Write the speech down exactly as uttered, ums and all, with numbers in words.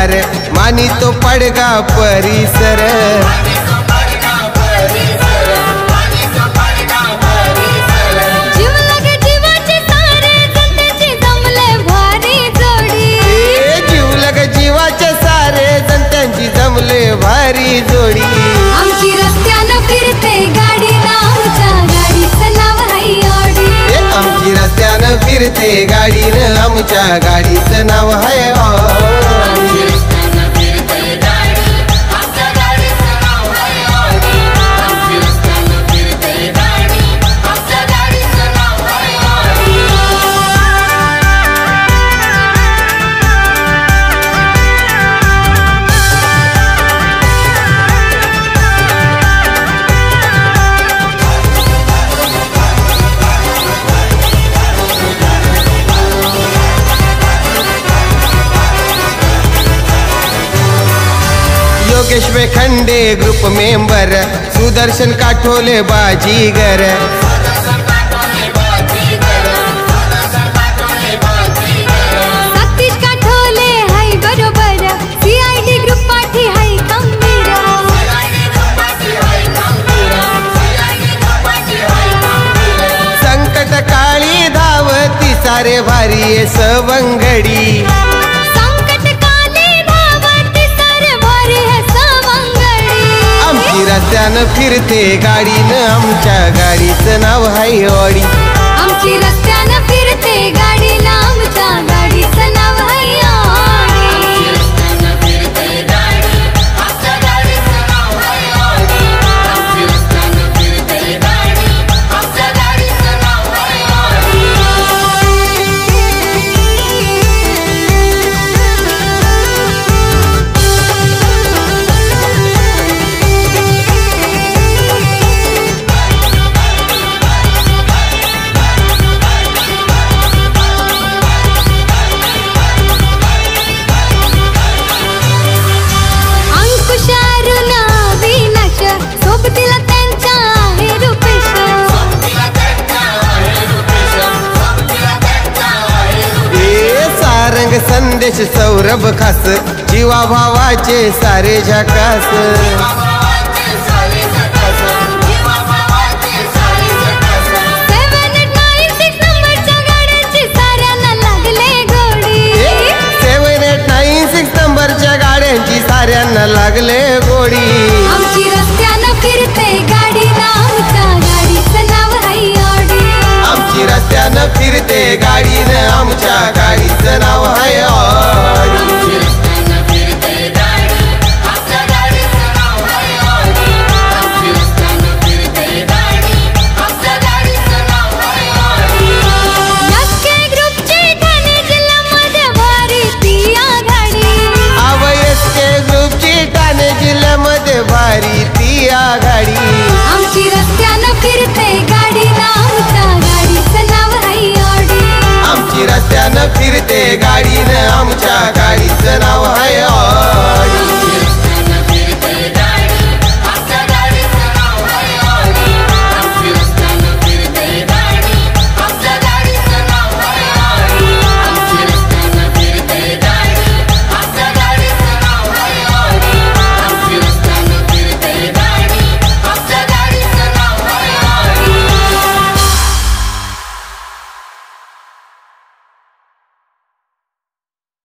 संसार मानी तो पडगा परिसर जमले भारी जोडी आमची रस्त्यानं फिरते गाडी आमच्या गाडीचं नाव आहे ऑडी आमची रस्त्यानं फिरते गाडीनं आमच्या गाडीचं नाव आहे Audi Yogesh Wekhande group member Sudarshan Kathole Baazigar Satish Kathole hi बरोबर सीआयडी ग्रुप पाठी हाय खंबीर संकट काळी धावती सारे भारी सवंगडी रस्त्यानं फिरते गाडीनं आमच्या गाडीचं नाव आहे ऑडी आमची रस्त्यानं फिरते गाडीनं आमच्या गाडीचं नाव आहे संदेश सौरभ खास जीवा भावाचे सारे झकास सेवन एट नाईन सिक्स नंबरच्या गाड्यांची साऱ्यांना लागले गोडी सेवन एट नाईन सिक्स नंबरच्या गाड्यांची साऱ्यांना लागले गोडी आमची रस्त्यानं फिरते गाडी आमच्या गाडीचं नाव आहे ऑडी आमची रस्त्यानं फिरते गाडीनं आमच्या गाडीचं नाव आहे ऑडी